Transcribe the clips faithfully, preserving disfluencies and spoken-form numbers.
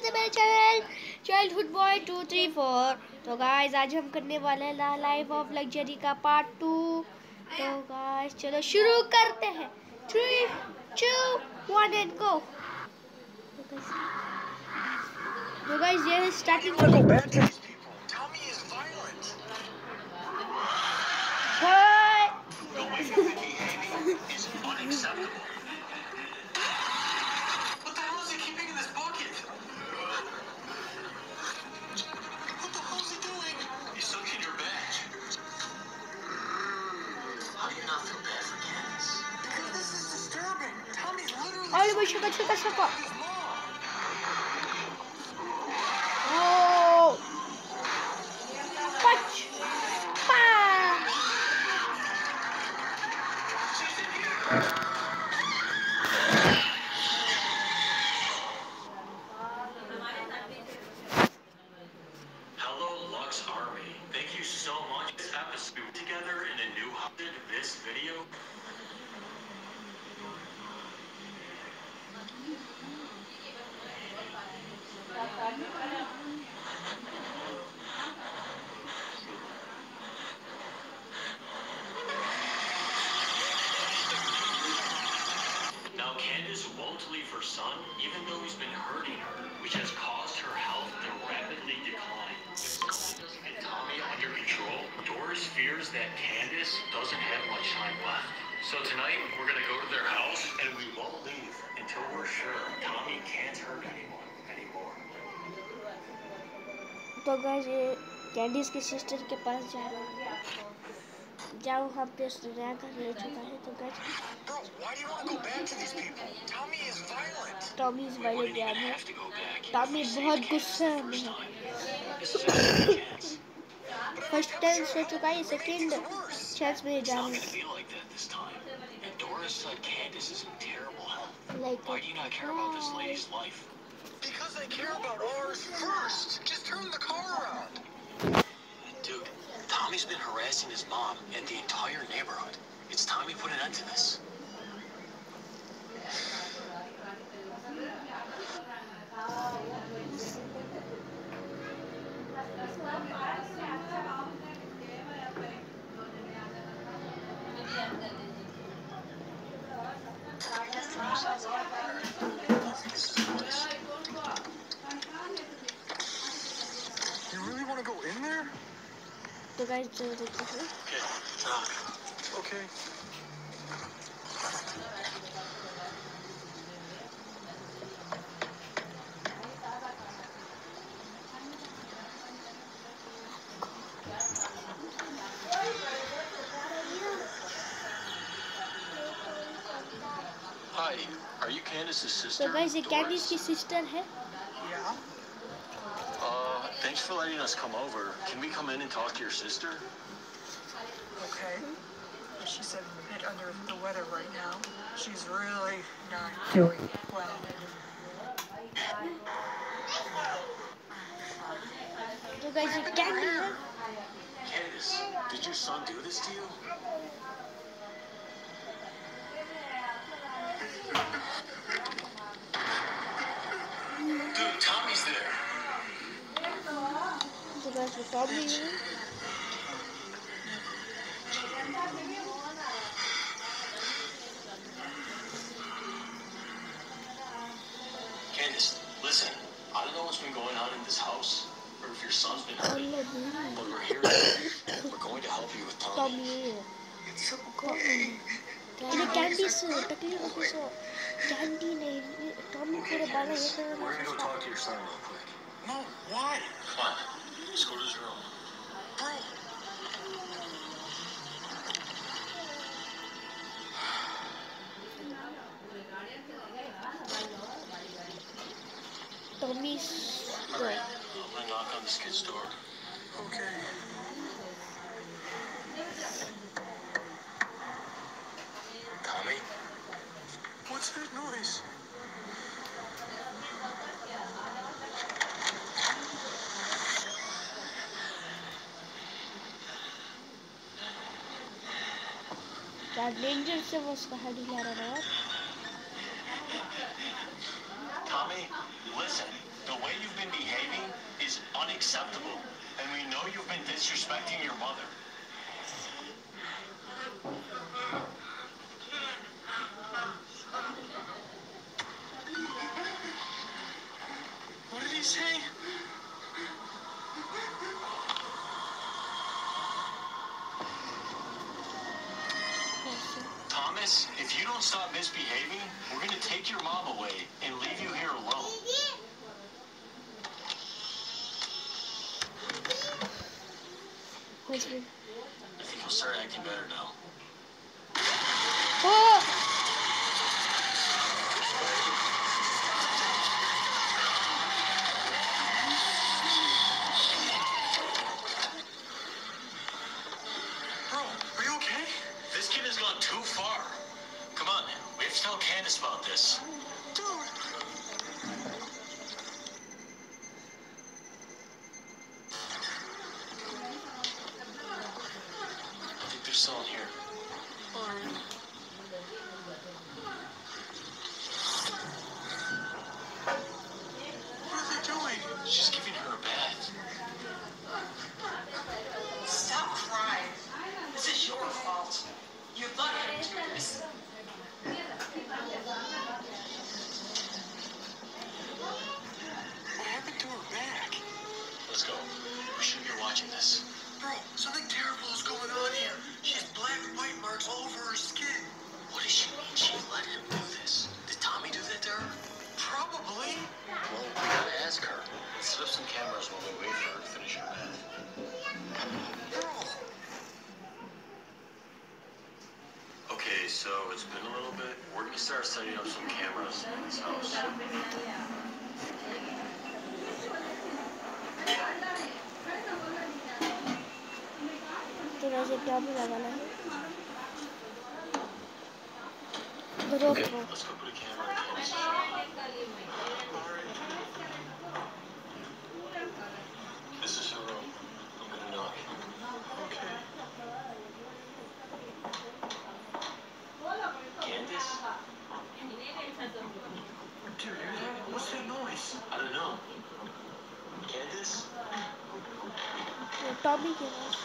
स्वागत है मेरे channel childhood boy two three four. तो गाइस आज हम करने वाले हैं ला लाइफ ऑफ लग्जरी का पार्ट टू। तो गाइस चलो शुरू करते हैं। Three two one and go. तो गाइस ये स्टार्टिंग में Olha, vou chegar, chegar, chegar. Oh! Punch! Pa! Hello, Lux Army. Thank you so much. This episode together in a new did this video. Now, Candace won't leave her son, even though he's been hurting her, which has caused her health to rapidly decline. If someone doesn't get Tommy under control, Doris fears that Candace doesn't have much time left. So tonight, we're gonna go to their house, and we won't leave until we're sure Tommy can't hurt anyone anymore. तो guys ये Candace की sister के पास जा रहे हैं। जाओ हम पे रैंक ले चुका है। तो गाइस टॉमी इज वायलेंट यार है। टॉमी बहुत गुस्से में है। फर्स्ट चांस हो चुका है, सेकंड चांस में जा रहे हैं। Like Why do you not care about this lady's life? Because I care about ours first. Just turn the car around. Dude, Tommy's been harassing his mom and the entire neighborhood. It's time we put an end to this. You really want to go in there? तो guys चलो देखते हैं। Okay. Hi, are you Candace's sister? तो guys ये Candace Doris? की sister है। Yeah. Uh, thanks for letting us come over. Can we come in and talk to your sister? Okay. She said I'm a bit under the weather right now. She's really not doing well. तो guys ये Candy है। Candace, did your son do this to you? Dude, Tommy's there. तो guys वो Tommy है। Candace, listen. I don't know what's been going on in this house, or if your son's been hurting, but we're here today. We're going to help you with Tommy. Tommy है। It's okay. ये candy से तकलीफ से candy नहीं, Tommy पूरे बारह Candace, होते हैं। we're gonna go talk to your son real quick. No, why? Come on, let's go to his room. Bro. Tommy's All right, I'm gonna knock on this kid's door. Okay. Tommy? What's that noise? क्या danger से वो उसका head हिला रहा है। Tommy, listen. The way unacceptable. And we know you've been disrespecting your mother. What did he say? Thomas, if you don't stop misbehaving, we're gonna take your mom away and leave you here alone. What's it? I think you'll start acting better now. Oh! Bro, are you okay? This kid has gone too far. Come on, we have to tell Candace about this. Dude! I think they're still in here. Alright. What are they doing? She's giving her a bath. Stop crying. This is your fault. You let him do this. What happened to her back? Let's go. We shouldn't be watching this. Bro, something terrible is going on here. She has black and white marks all over her skin. What does she mean she let him do this? Did Tommy do that to her? Probably. Well, we gotta ask her. Let's set up some cameras while we wait for her to finish her bath. Bro. Okay, so it's been a little bit. We're gonna start setting up some cameras in this house. थोड़ा सा क्या भी लगाना है Okay, GoPro. let's go put a camera in Candace's room. This is her room. I'm gonna knock. Okay. Candace? Dude, what's that noise? I don't know. Candace? ये Tommy के पास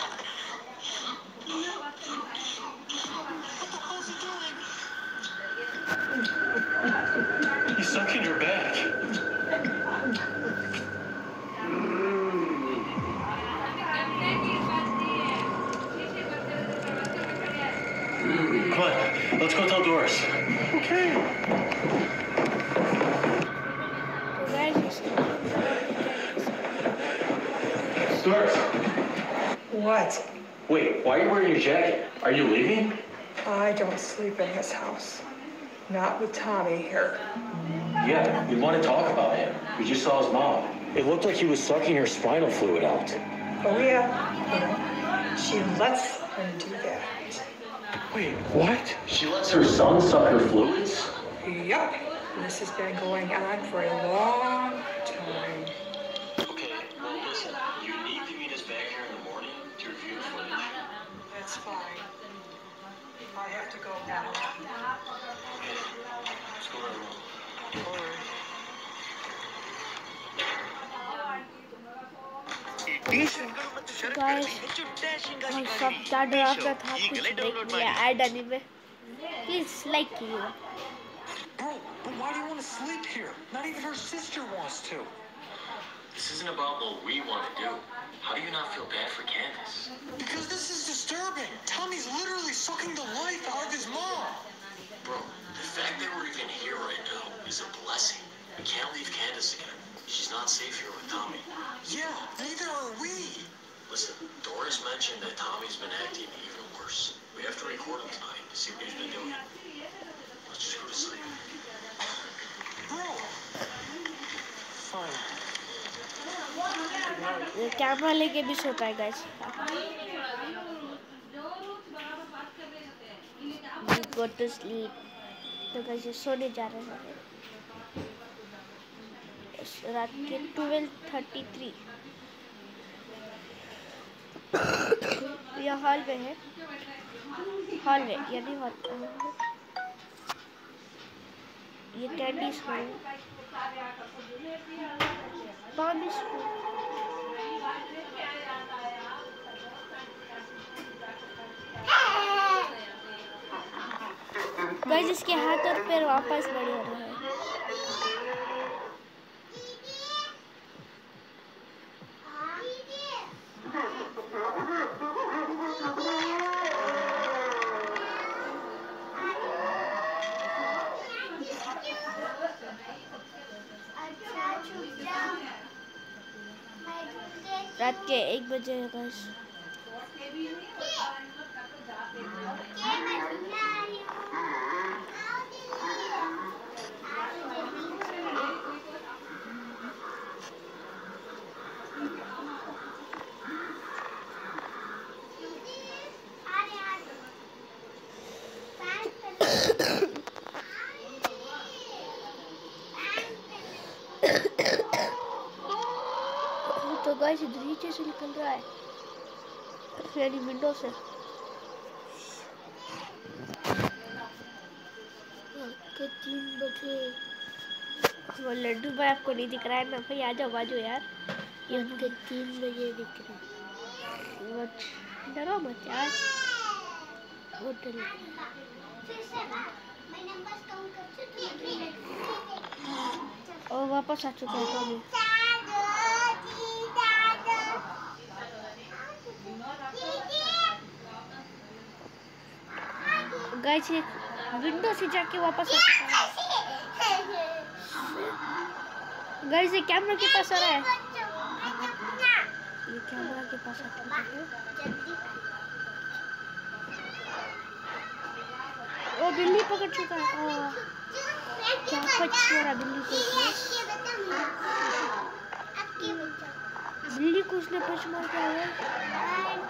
What the hell's he doing? He's sucking her back. Come on, let's go tell Doris. Okay. तो guys Doris! What? Wait, why are you wearing your jacket? Are you leaving? I don't sleep in this house. Not with Tommy here. Yeah, we want to talk about him. We just saw his mom. It looked like he was sucking her spinal fluid out. Oh yeah. She lets him do that. Wait, what? She lets her son suck her fluids? Yup. This has been going on for a long time. Okay, well listen, you need to meet us back here in the morning to review the footage. That's fine. I have to go now. Okay, let's go right along. Alright. Guys हम सब क्या डरावना था कुछ देख लिया ऐड एनीमे प्लीज लाइक कीजिए Bro, but why do you want to sleep here? Not even her sister wants to. This isn't about what we want to do. How do you not feel bad for Candace? Because this is disturbing. Tommy's literally sucking the life out of his mom. Bro, the fact that we're even here right now is a blessing. We can't leave Candace again. She's not safe here with Tommy. Yeah, neither are we. Listen, Doris mentioned that Tommy's been acting even worse. We have to record him tonight to see what he's been doing. Let's just go to sleep. Bro. Fine. ये camera लेके भी सोता है guys go to sleep तो guys ये सोने जा रहे हैं रात के ट्वेल्व थर्टी थ्री यह हॉल में है हॉल में यानी हॉल ये Candy school Tommy school guys इसके हाथ और पैर वापस बड़े हो रहे हैं। रात के एक बजे है गाइस। तो गाइस इधर नीचे से निकल रहा है यानी विंडो से। के तीन बजे वो लड्डू भाई आपको नहीं दिख रहा है ना भाई, आ जाओ बाजू यार। ये के तीन बजे दिख रहा है। डरो मत यार। होटल और वापस आ चुका है तो गाइस विंडो से जाके वापस आ चुका है। गाइस ये कैमरा के पास आ रहा है। ये कैमरा के पास आ चुका है। ओ बिल्ली पकड़ चुका है। क्या पछोड़ा बिल्ली को बिल्ली को उसने पछ मार दिया।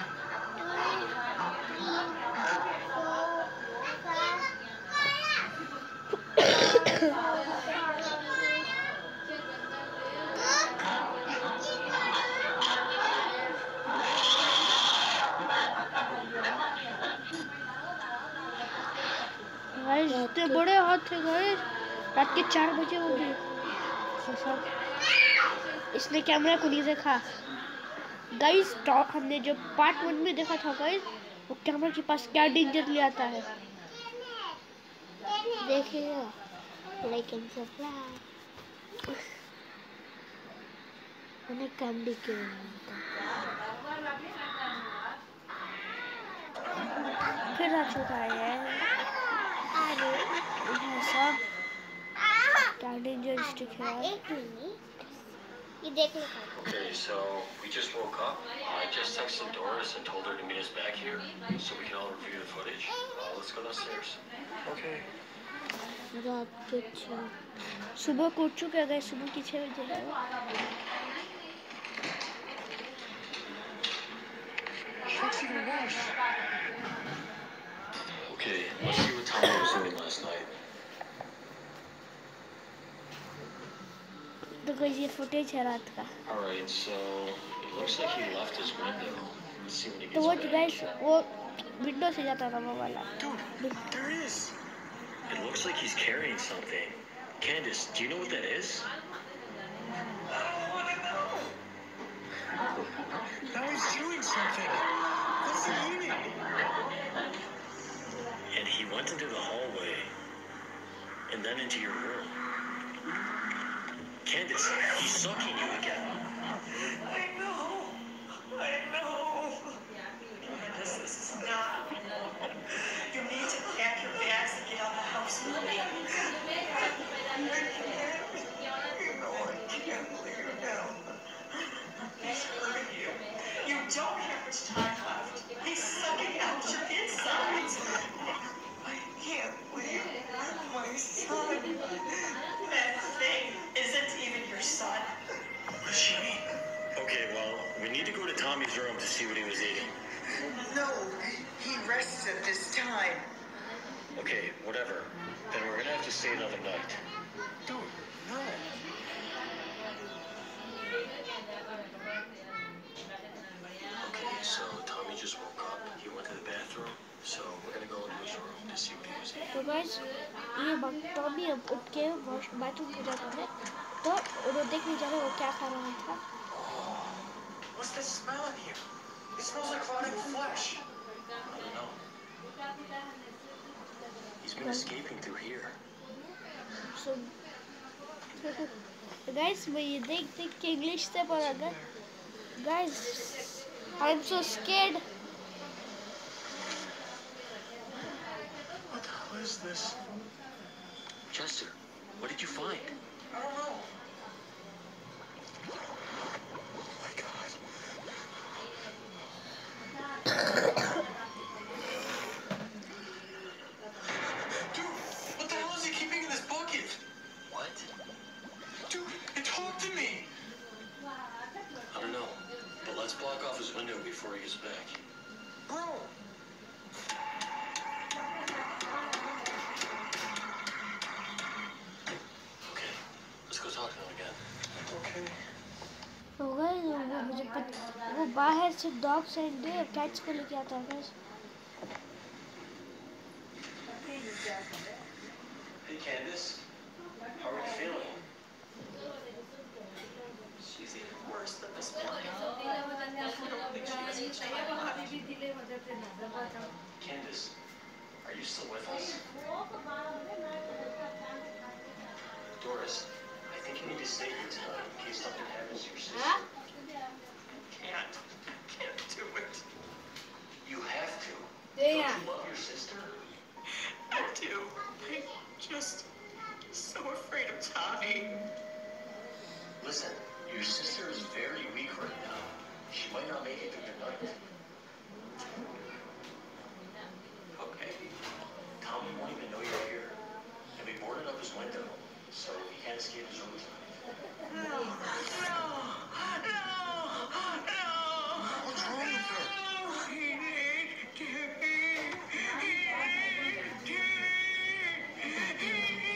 इतने बड़े हाथ थे गाइस। रात के चार बजे हो गए। इसने कैमरा को नहीं देखा गाइस। हमने जो पार्ट वन में देखा था गाइस, वो कैमरा के पास क्या डेंजर ले आता है देखिएगा। लेकिन उन्हें कैमरे के फिर आ चुका है सब। क्या डेंजरिस्टिक है ये देख लो। Okay, so we just woke up. I just texted Doris and told her to meet us back here so we can all review the footage. Uh, let's go downstairs. Okay. रात के छः सुबह को उठ चुके हैं। सुबह की छः बजे है। Okay, let's see what Tommy was doing last night. तो कोई ये फुटेज है रात का। Alright, so it looks like he left his window. Let's see when he तो gets वो back. गाइस वो विंडो से जाता था वो वाला। Dude, there is. It looks like he's carrying something. Candace, do you know what that is? Now he's doing something. What's he eating? And he went into the hallway and then into your room. Candace, he's sucking you again. I know. I know. This is not. You need to pack your bags and get out of the house with me. I can't. You know I can't leave now. He's hurting you. You don't have much time left. He's sucking out your insides. I can't leave my son. That thing isn't even your son. What does she mean? Okay, well, we need to go to Tommy's room to see what he was eating. No, he rests at this time. Okay, whatever. Then we're gonna have to stay another night. Dude, no. Okay, so Tommy just woke up. He went to the bathroom. So we're gonna go into his room to see what he was eating. तो guys ये Tommy अब उठ के bathroom को जाता है तो वो देखने जा रहे वो क्या खा रहा था। What's this smell in here? It smells like rotting flesh. I don't know. He's been escaping through here. So, guys, मैं ये देख देख के इंग्लिश से पढ़ा गया. Guys, I'm so scared. What the hell is this? Chester, what did you find? I don't know. Oh my God. Dude, what the hell is he keeping in this bucket? What? Dude, it talked to me. I don't know, but let's block off his window before he gets back. Bro. Okay, let's go talk to him again. Okay. तो guys, वो मुझे पता, वो बाहर से dogs and cats को लेके आता है guys. Hey, Candace. How are you feeling? She's even worse than this morning. I don't think she has much time left. Candace, are you still with us? Doris, I think you need to stay here tonight in case something happens to your sister. Can't. Can't do it. You have to. Don't you love your sister? I do. I'm just so afraid of Tommy. Listen, your sister is very weak right now. She might not make it through the night. Okay. Tommy won't even know you're here. And we boarded up his window, so he can't escape his room tonight. No. No. No. No. What's wrong with her? He needs to be. He needs to be.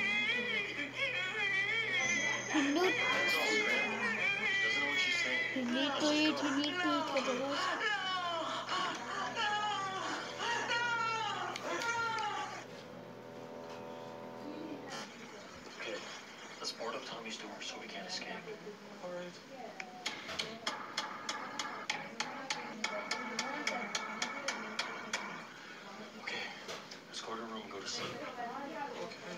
You need, It's all scrambled. She doesn't know what she's saying. you need to eat, you need to eat for the guys. Okay, let's board up Tommy's door so we can't escape. All right. Okay, let's go to her room and go to sleep. Okay.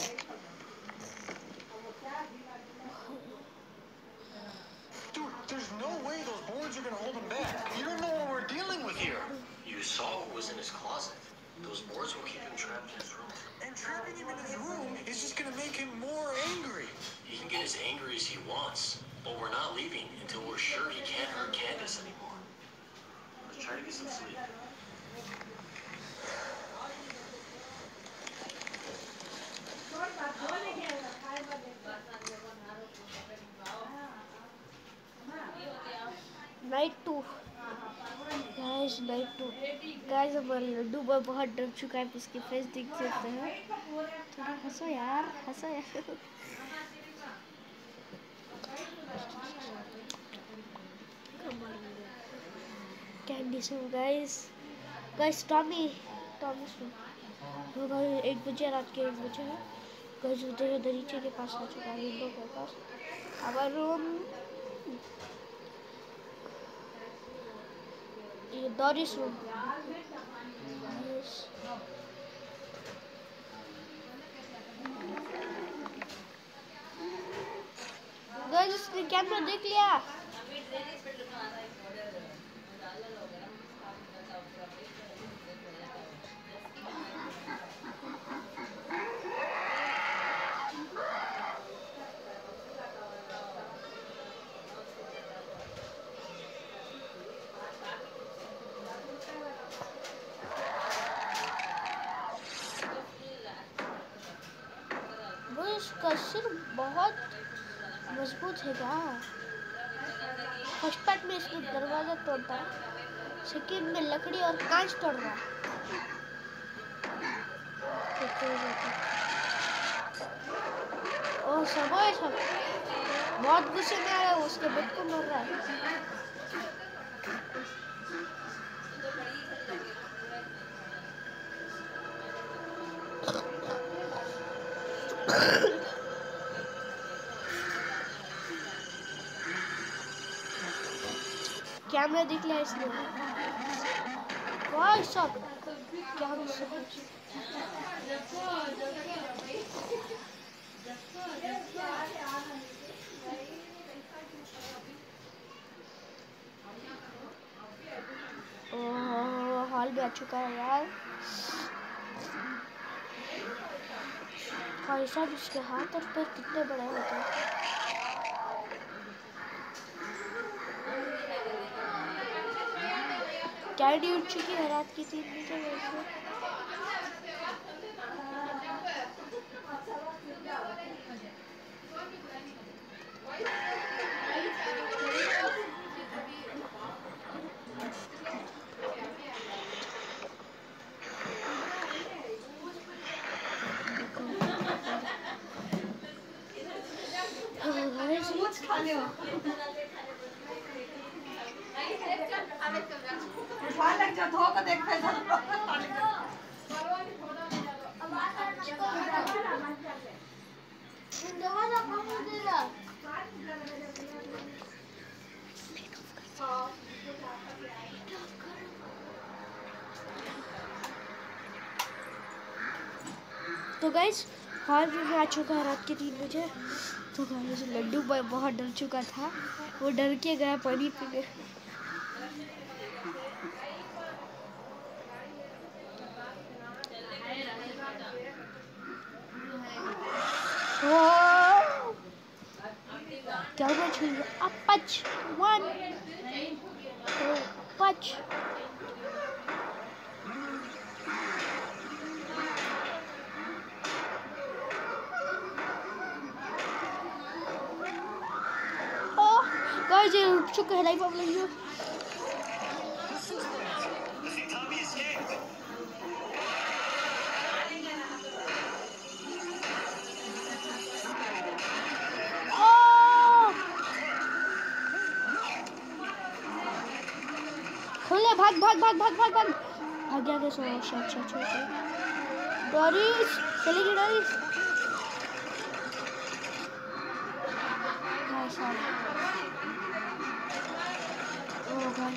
Dude, there's no way those boards are gonna hold him back. You don't know what we're dealing with here. You saw what was in his closet. Those boards will keep him trapped in his room. And trapping him in his room is just gonna make him more angry. He can get as angry as he wants, but we're not leaving until we're sure he can't hurt Candace anymore. Let's try to get some sleep. Night to guys, night to guys. हमारा Laddu boy बहुत डर चुका है. उसकी face देख सकते हैं. थोड़ा हंसो यार, हंसो यार. कैंडी सो गाइस. गाइस, टॉमी टॉमी सो वो गाइस एक बजे, रात के एक बजे है गाइस. उधर दरीचे के पास आ चुका है, विंडो के पास. हमारा रूम ये डॉरिस रूम. गाइस, इसने कैमरा देख लिया. वो इसका सिर बहुत मजबूत है क्या. फर्स्ट पार्ट में इसने दरवाजा तोड़ता है, सेकंड में लकड़ी और कांच तोड़ रहा है. ओ सब है सब बहुत गुस्से में आ रहा है. उसके बेट को मार रहा है. कैमरा दिख लिया इसने. भाई साहब क्या गुस्सा है? ओह हॉल भी आ चुका है यार। भाई साहब इसके हाथ और पैर कितने बड़े होते हैं। कैंडी उठ चुकी है रात की तीन बजे वैसे। तो गाइस हॉल में आ चुका है रात के तीन बजे। तो गाइस लड्डू भाई बहुत डर चुका था, वो डर के गया पानी पीने। क्या हुआ? छुई अब पच वन तो पच गाइस ये उठ चुका है live of live. Tommy escaped. खोले भाग भाग भाग भाग भाग भाग भाग गया। कैसे? अच्छा अच्छा अच्छा अच्छा डोरिस चली गई डोरिस। भाई साहब ओ भाई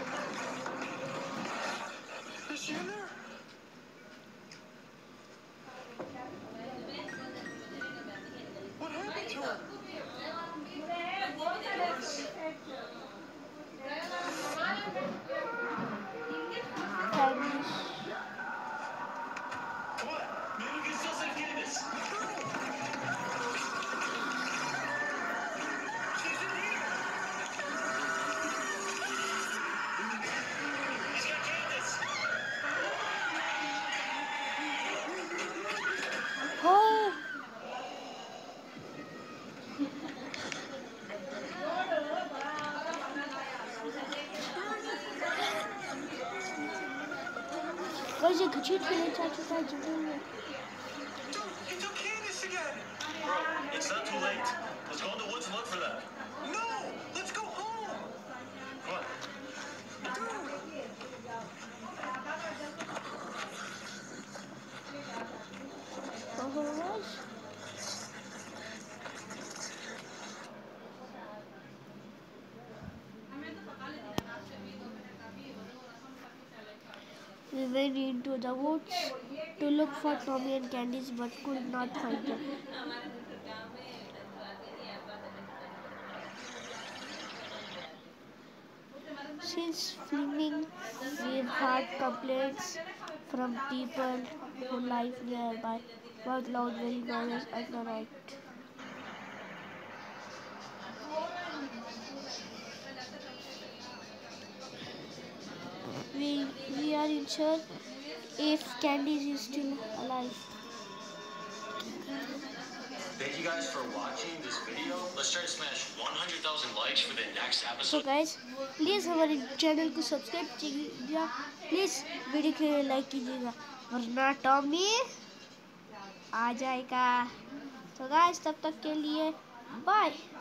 What happened to her? Spanish. What? Maybe we can still save Candace. She's in here. He's got Candace. Oh. Guys ये घसीट के ले जा चुका है जंगल में। Dude, he took Candace again. Bro, it's not too late. Let's go in the woods and look for that. No, let's go home. Come on. Oh guys. We went into the woods to look for Tommy and Candice but could not find them. Since filming, we've heard complaints from people who live nearby about loud very noises at the night. We, we are unsure if Candice is still alive. Thank you guys for watching this video. Let's try to smash one hundred thousand likes for the next So episode. guys, please हमारे channel को subscribe कीजिएगा, please video को like कीजिएगा वरना Tommy आ जाएगा। तो guys तब तक के लिए बाय।